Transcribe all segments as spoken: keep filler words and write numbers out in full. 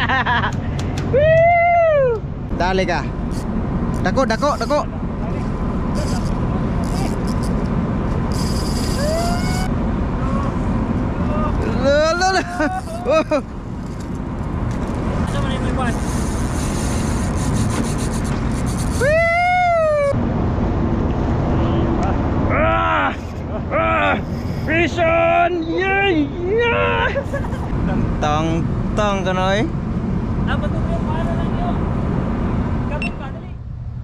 Dale kah? Dako, dako, dako. Lala. Oh. Sama ni main bas. Ah! Ah! Fish on! Yay! Yeah! Tang tang ka na eh. Apa tu dia mana lang yun? Kapit pa, dali.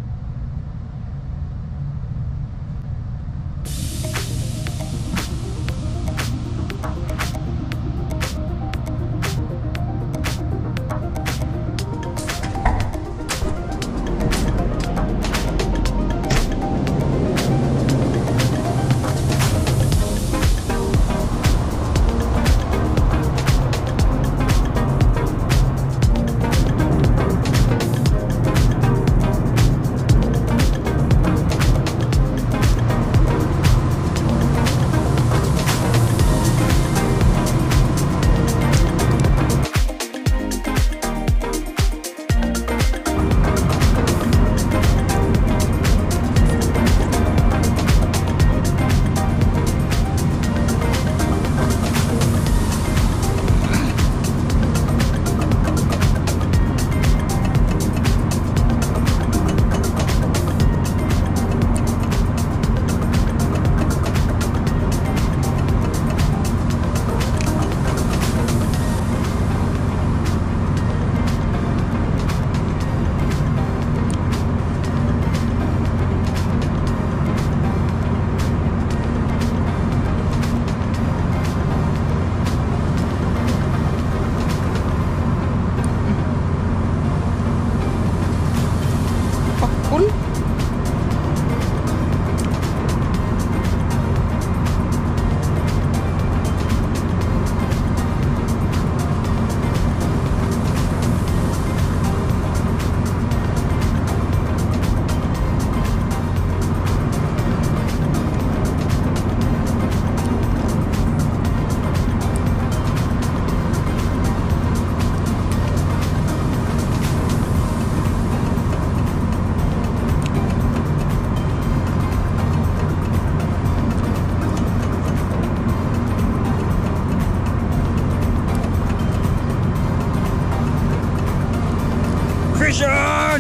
Vision!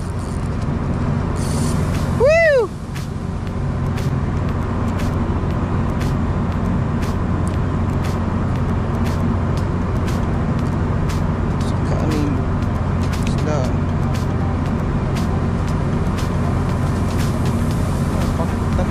Woo! Suka ni sudah. Fakta.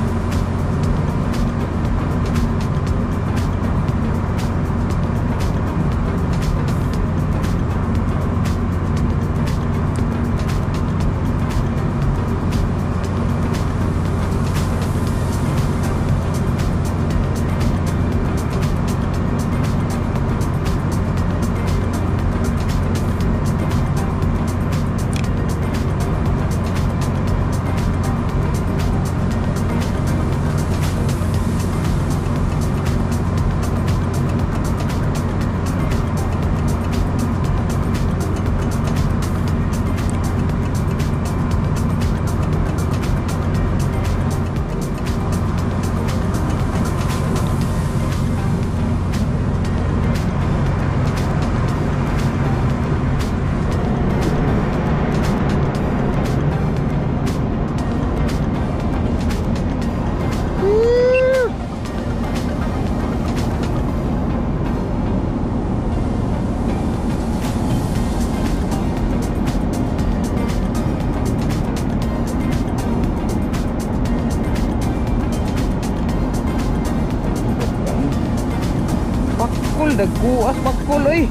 Pakul dah kuas pakul oi.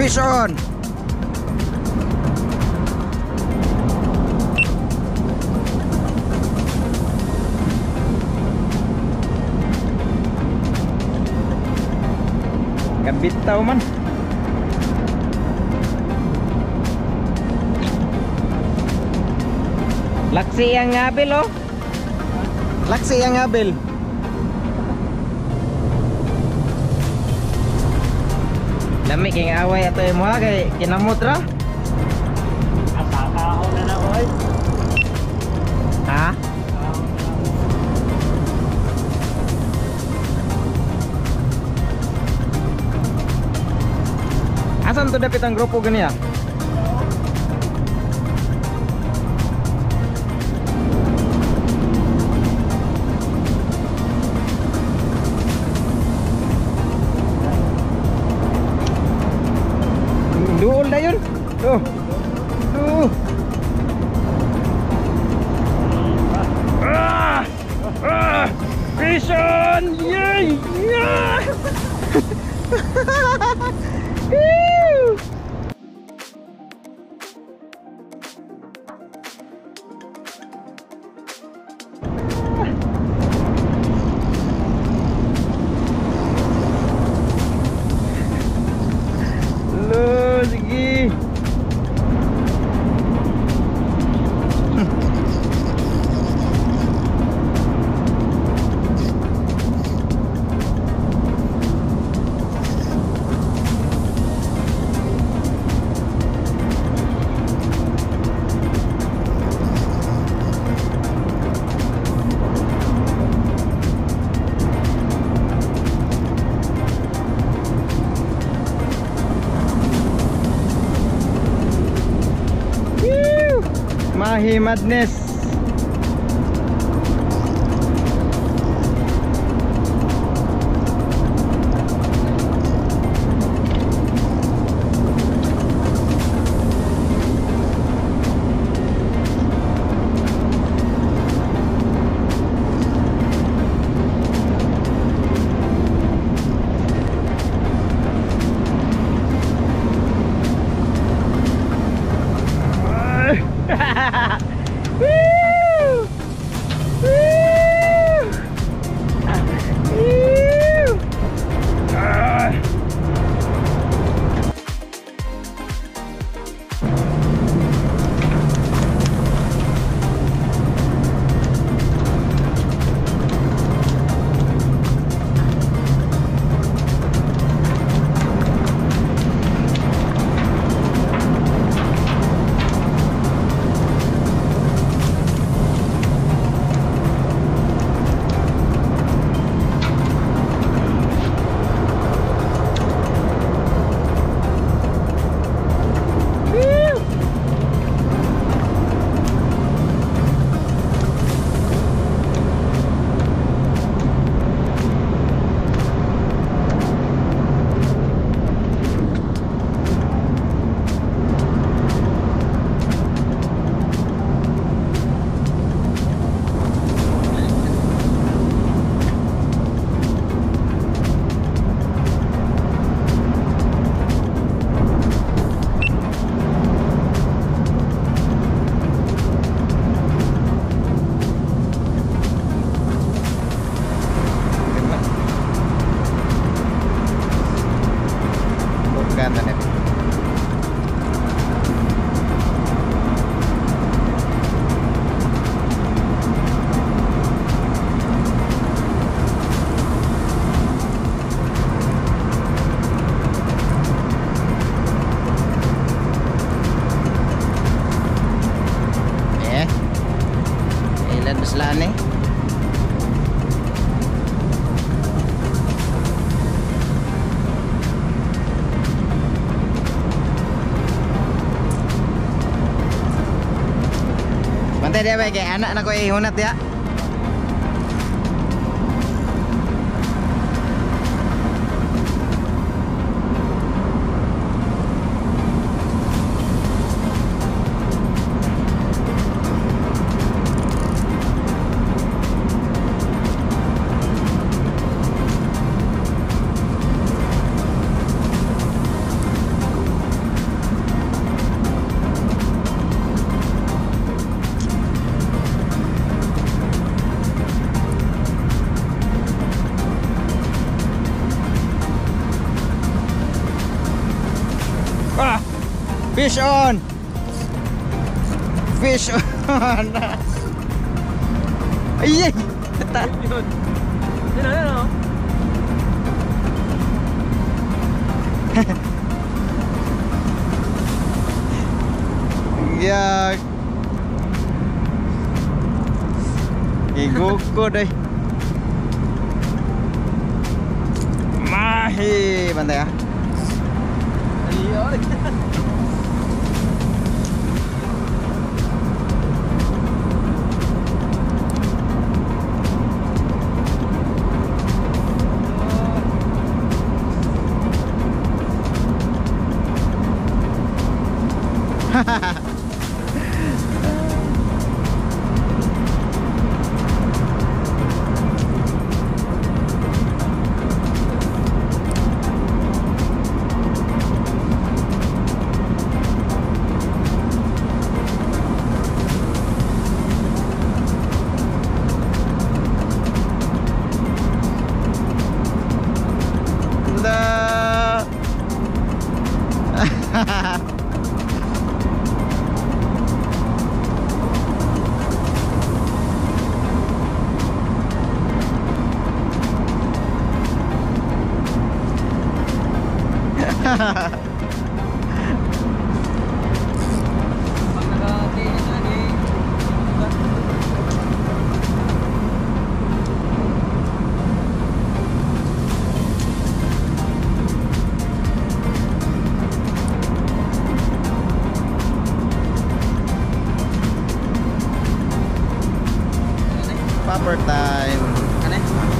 Fish on. Kabitaw man. Laksi yang ngabil oh. Laksi yang ngabil. Lami kay away ato mo kay kinamot ra. Asakaon na na oy. Ha? Asan to dapit ang grupo ganiya? Duol na yun. Oh. Oh. Ah! Ah! Fish on! Yay! Yeah! Woo! Lo, sige. Mahi Madness. Woo! Woo! Woo! Ah! Islaan eh. Bantay dia baik kayak anak nak kau ihunat ya. Ah! Fish on! Fish on! Ay! Tata! Yun. Yun, yun, oh. Yak! Igukod eh. Mahi! Bantay ah. Ayun. Da. Pag nakatingin na ni Popper time. Ano?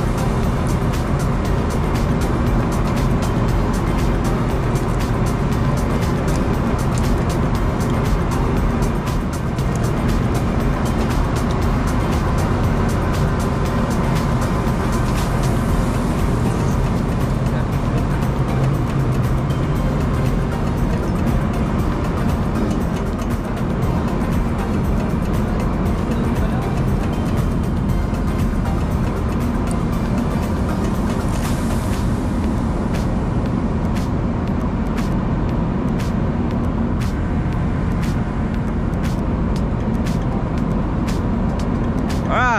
Ah!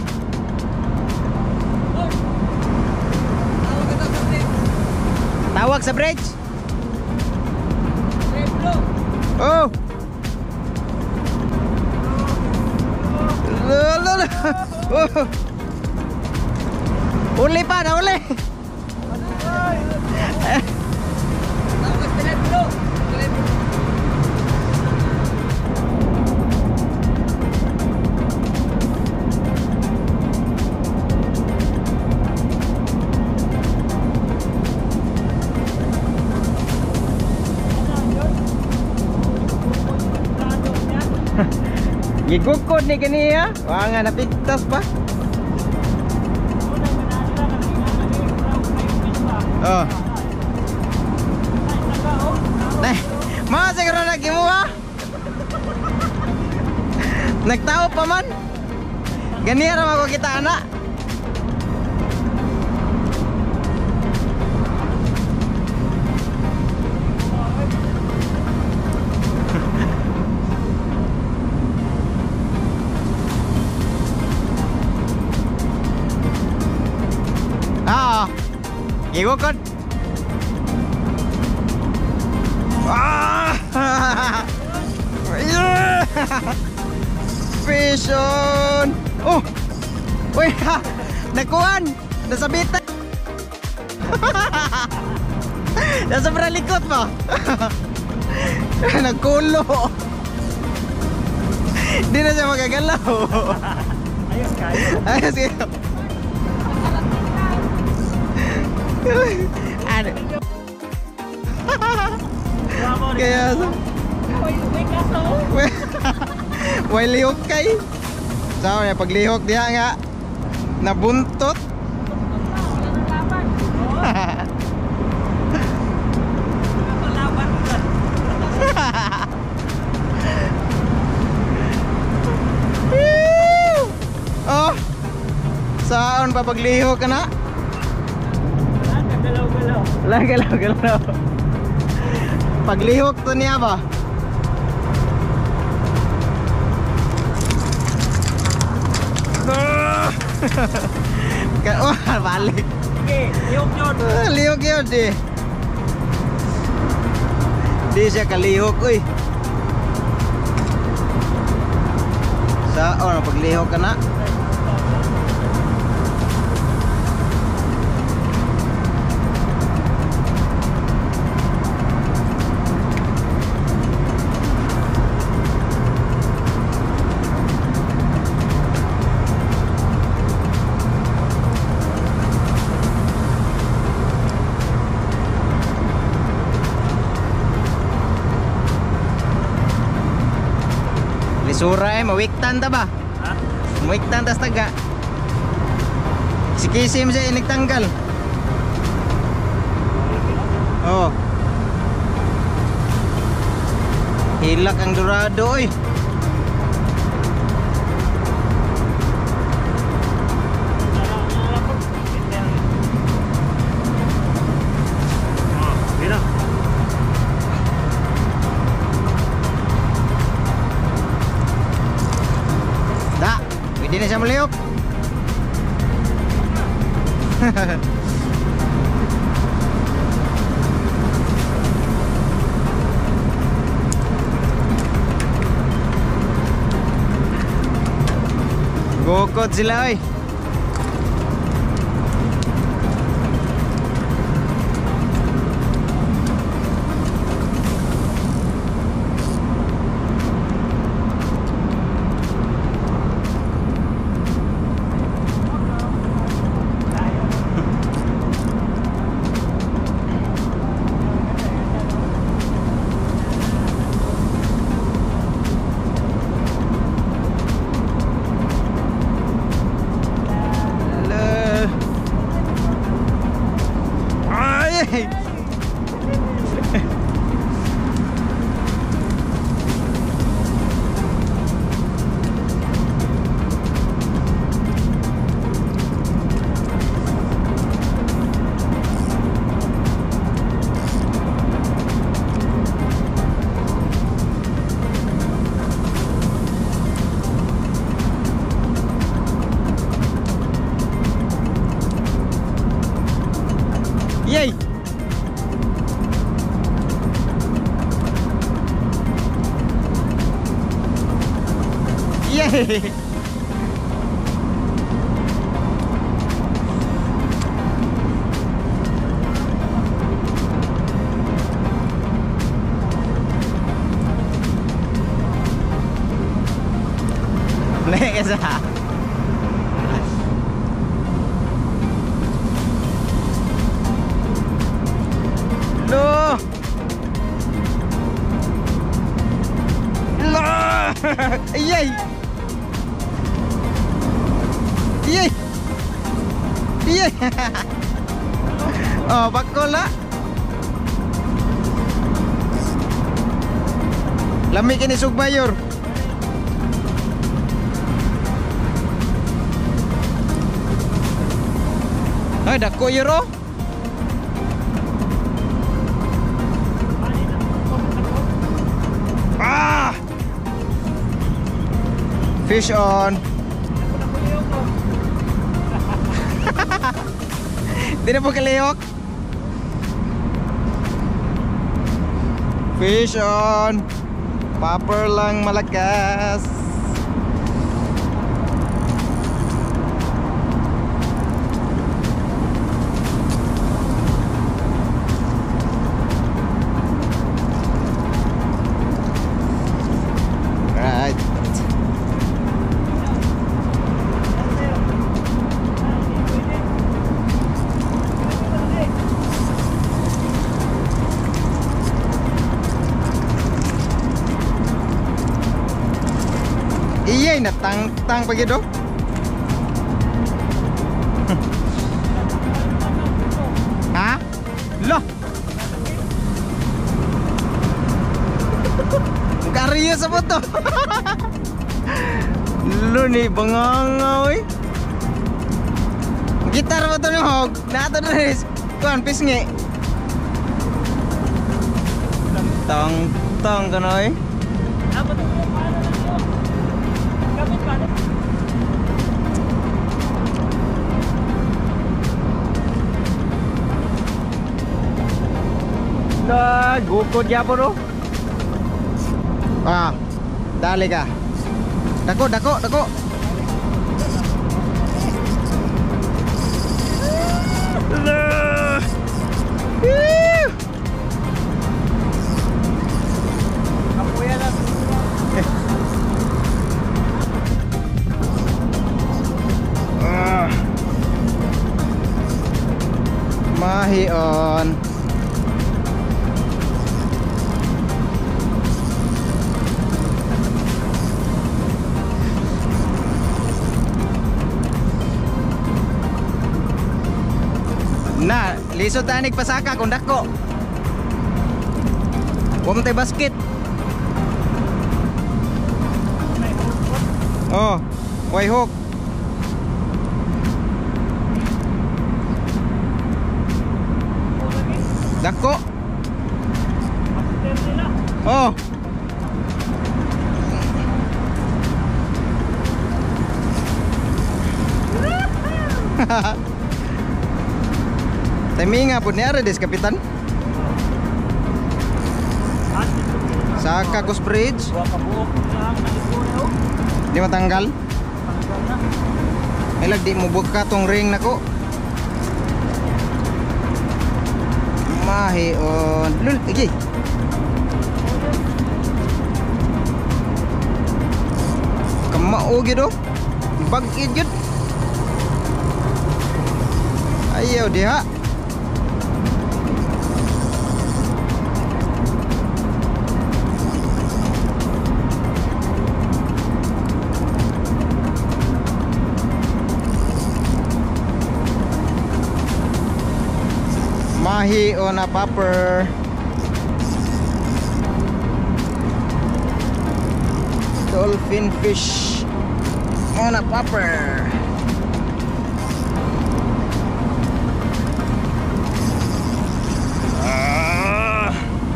Tawag sa bridge. Oh! Lolo. Oh. Uli pa, na uli. Gigukod ni kaniya. Wah nga napigtas pa. Oh. Nah, mau siguro lagi mo ha? Nagtao pa man. Ganiya ra ako kita anak. Ah, gigukod. Ah! Fish on. Oh. Uy, nakuhan. Nasabitan. Nasa pralikot pa. Nagkulo. Hindi na siya magagalaw. Ayos kayo. Ayos kayo. Ano? Kaya sa May kaso. way lihok kay. Sao niya paglihok diha nga nabuntot. Wala nang laban. Ako laban ka. Oh. Saan pa paglihok ka na? Galaw-galaw. Wala galaw galaw. paglihok to niya ba? Wah, balik. Sige, lihok yun. Ah, lihok yun eh. Di siya kalihok uy. Sa oh, paglihok ka na. Lisura eh, mawiktan ta ba? Ha? Mawiktan tas taga. Si Kisim siya inigtanggal. Oh. Hilak ang Dorado oy. Hindi na siya maliyok. Gukot sila oy. Yay! Yay! Naik ke sah? Loh. Lah. Yey. Yey. Yey. Oh, bakul lah. Lami kini Sugmayur. Ay, dako yuro. Ah! Fish on. Di na po kaliyok. Fish on. Popper lang malakas. Right. Iya, natang tang pagi dong. Hah? Loh. Karius apa tuh? Lu nih bengangoy. Gitar apa tuh nih hog? Nah tuh nih, tuan pisngi. Tang tang kanoy. Dapat ito yung paano lang yun. Kapit pa. Na, gukod yapon oh. Ah, dali ka. Dako, dako, dako. Nah. Woo! Kapuya na. Ah. Mahion. Na, lisod tanig pasaka kung dako. Huwag mo tayo basket. Oh, way hook. Dako. Master nila. Oh. Timinga po niya rin, kapitan. Sa Cacos Bridge. Buwa kabuok lang. Nalipuno. Di matanggal. Tanggal na. Ay lag, di mo buka tong ring nako. Mahion. Lul, igi. Kamao gitu. Bagid yun. Ayaw diha. Mahi on a popper. Dolphin fish on a popper. Ah.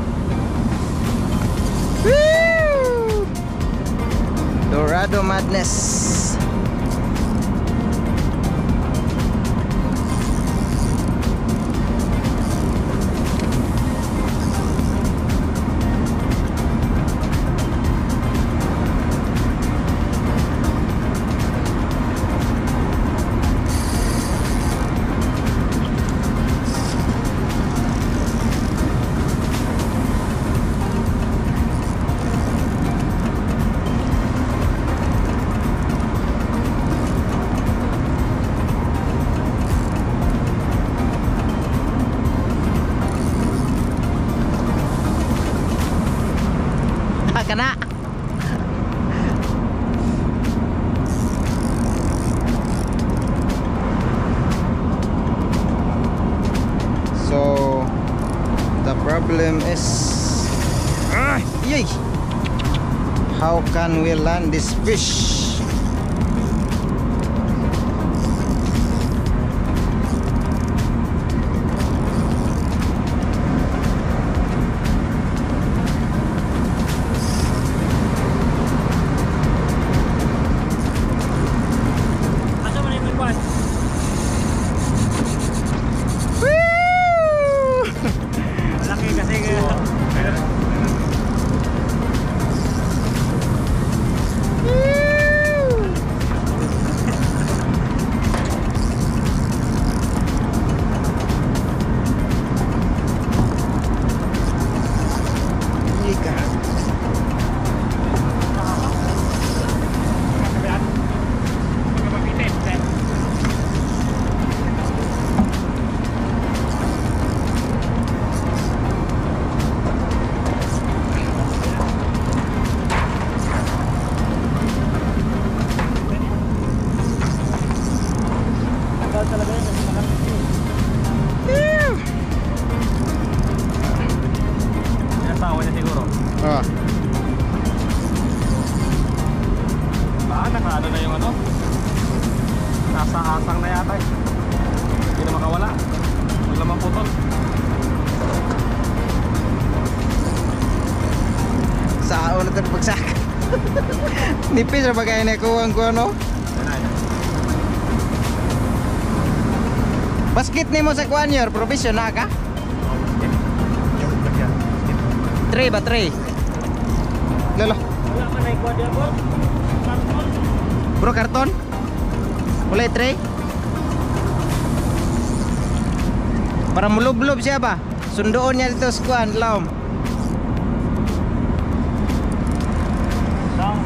Woo! Dorado madness. Kena. So the problem is ah, yay. How can we land this fish? Ah. Baka nakaano na yung ano? Nasa asang na yata eh. Hindi na makawala. Huwag naman putol. bagsak. Nipis ra bagay na kuwang ko no. Basket nimo sa kuan yor professional ka? Tray ba tray? Lolo. Wala man ay kuan bro. Karton. Bro karton? Wala tray? Para mulublob siya ba? Sundoon niya dito sa kuan, laom. Daw.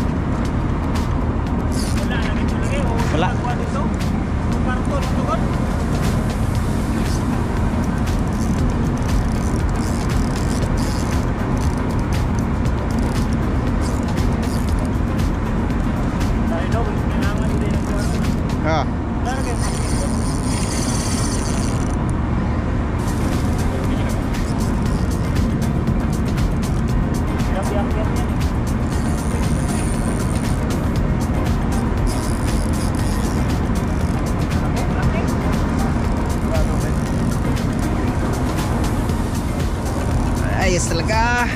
Wala na dito lagi. Wala. Kuan dito. Karton tukod. Dahil daw kailangan din ng kuan. Ha. Dahil kay Ayos talaga.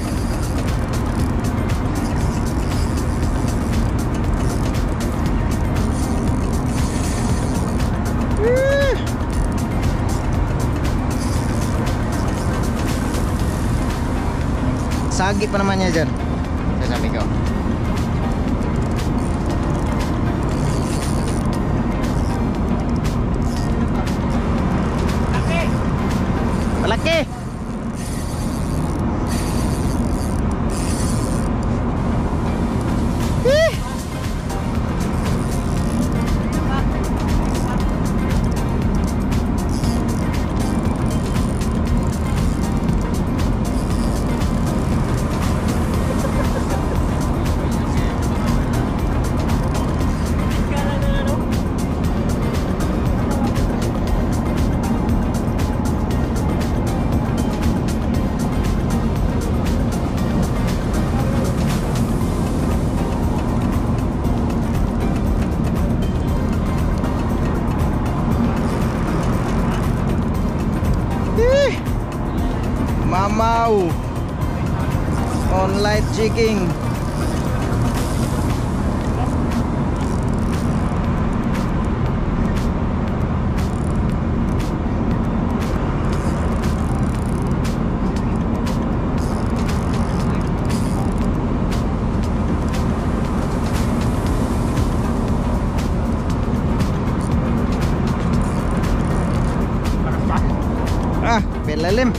Woo! Sagi pa naman niya dyan. Sasabi ko. Malaki. Eh. Mamaw on light jigging. Ah, pelalim.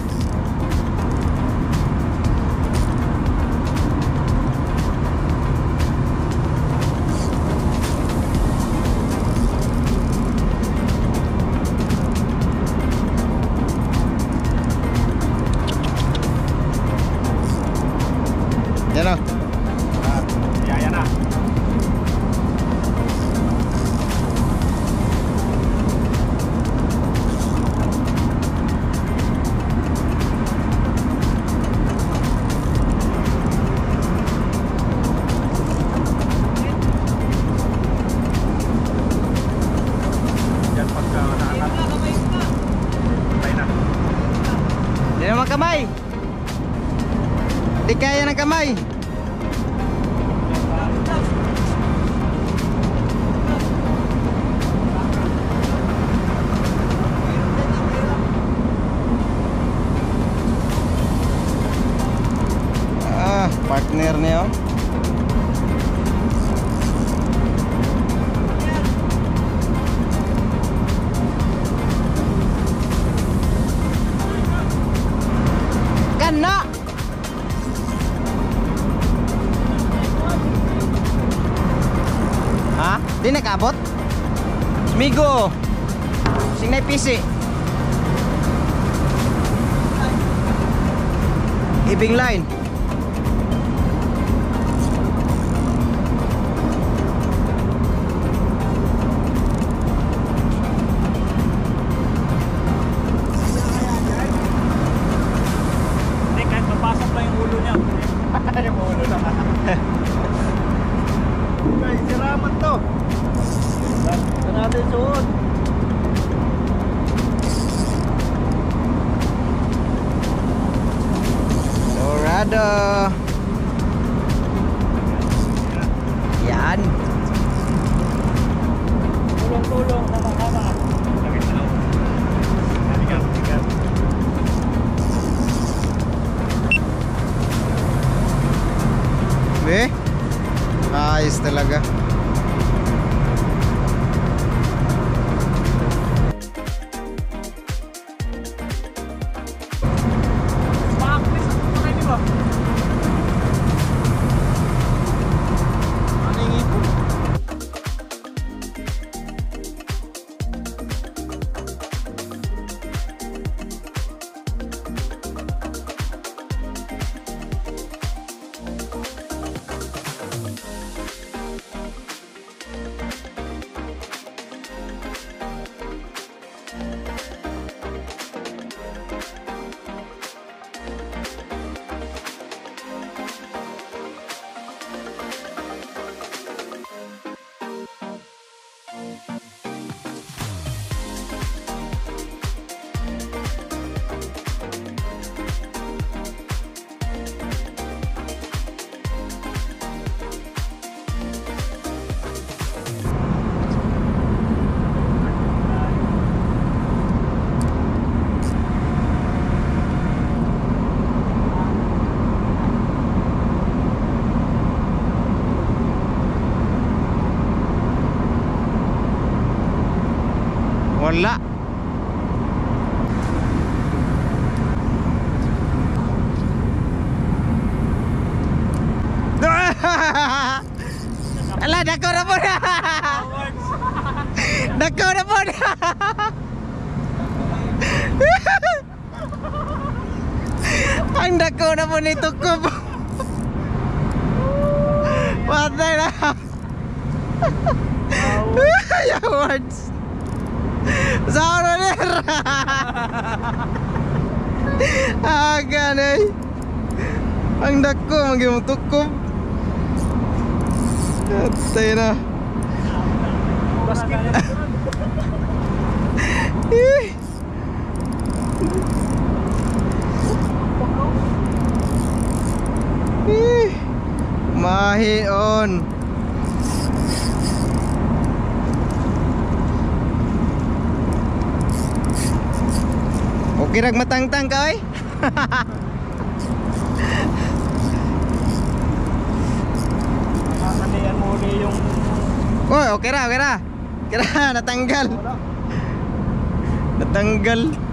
Yan o. Yaya na. Yan pagka naangat. Tayo na. Di naman kamay. Di kaya ng kamay. Ah, partner niyo. Kana. Ha? Di nakabot? Migo. Sing na P C. Ibing line. Hindi, kahit mapasok lang yung ulo niya. Yung ulo lang. Guys, siraman to. Ito natin suot. Dorado. talaga. Pakaklis ako pa kayo, di ba? Ano yung ipon? Wala. Ala, dako na po na. Dako na po na. Ang dako na po ni Tukob. Patay na. Awards. Sauro ner. Aga na. Ang dako maging Tukob. Patay na. Basket. Eh. Eh. Mahion. Okay rag matangtang ka oy. Nakakalian mo ulit yung... Oy, okay ra, okay ra. Okay ra, natanggal. Natanggal.